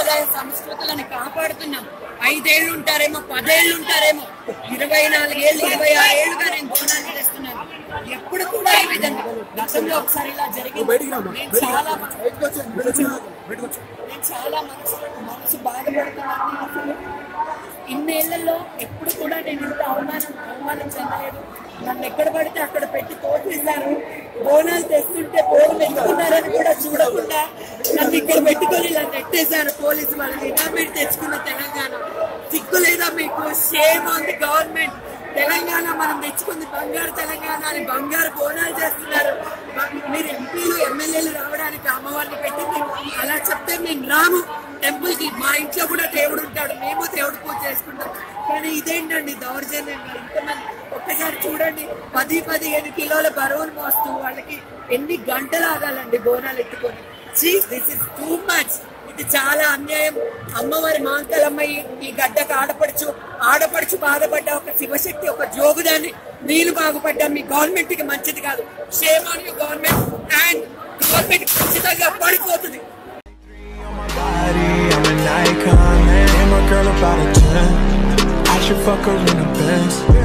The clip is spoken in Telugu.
సాంప్రదాయ సంస్కృతులను కాపాడుతున్నాం. 5 ఏళ్ళు ఉంటారేమో, 10 ఏళ్ళు ఉంటారేమో, 24 ఏళ్ళు, 26 ఏళ్ళుగా నేను బోనాలు చేస్తున్నాను. ఎప్పుడు కూడా ఈ విధంగా గతంలో ఒకసారి ఇలా జరిగింది. నేను చాలా మనసు బాధపడుతున్నాను. ఇన్నేళ్లలో ఎప్పుడు కూడా నేను ఇంత అవమానం చెందలేదు. నన్ను ఎక్కడ పడితే అక్కడ పెట్టి తోసేశారు. బోనాలు తెస్తుంటే బోనం ఎత్తుకున్నారని కూడా చూడకుండా నన్ను ఇక్కడ పెట్టుకొని ఇలా నెట్టేశారు పోలీసు వాళ్ళు. నిజామేట్ తెచ్చుకున్న తెలంగాణ సిగ్గు లేదా మీకు? Shame on the government. Telangana మనం తెచ్చుకుంది బంగారు తెలంగాణ అని బంగారు బోనాలు చేస్తున్నారు. మీరు ఎంపీలు ఎమ్మెల్యేలు రావడానికి అమ్మవారిని పెట్టింది. అలా చెప్తే మేము రాము టెంపుల్ కి. మా ఇంట్లో కూడా దేవుడు ఉంటాడు, మేము దేవుడు పూజ చేసుకుంటాం. కానీ ఇదేంటండి దౌర్జన్యం? ఇంతమంది ఒక్కసారి చూడండి, 10-15 కిలోల బరువులు మోస్తూ వాళ్ళకి ఎన్ని గంటలు ఆగాలండి బోనాలు ఎత్తుకొని. This is too much. ఇది చాలా అన్యాయం. అమ్మవారి మాంకలమ్మ ఈ గడ్డకు ఆడపడుచు బాధపడ్డ ఒక శివశక్తి, ఒక జోగుదాన్ని. నేను బాగుపడ్డా మీ గవర్నమెంట్ కి మంచిది కాదు. Shame on you government. And government ఖచ్చితంగా పడిపోతుంది. I'm an icon, man. And my girl about a 10. I should fuck her in a Benz.